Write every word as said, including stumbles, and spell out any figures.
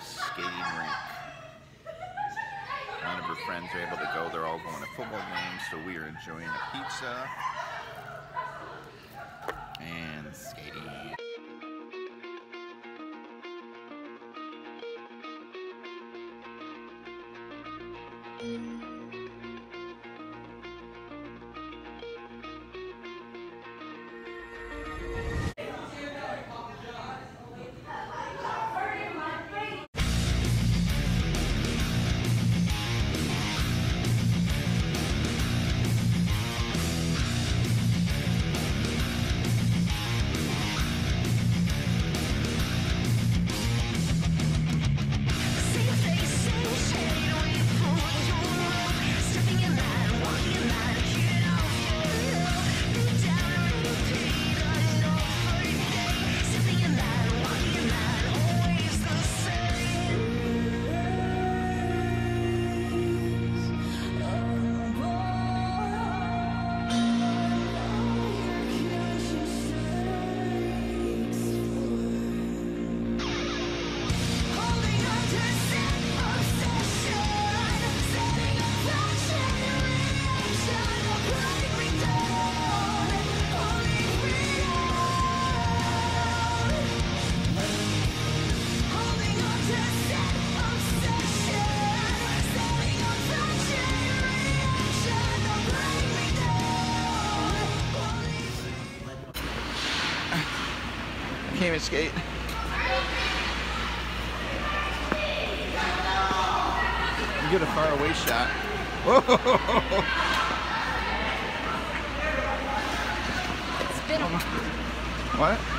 skating rink. None of her friends are able to go. They're all going to football games, so we are enjoying a pizza and skating. Can't even skate. You get a far away shot. It's been a while. What?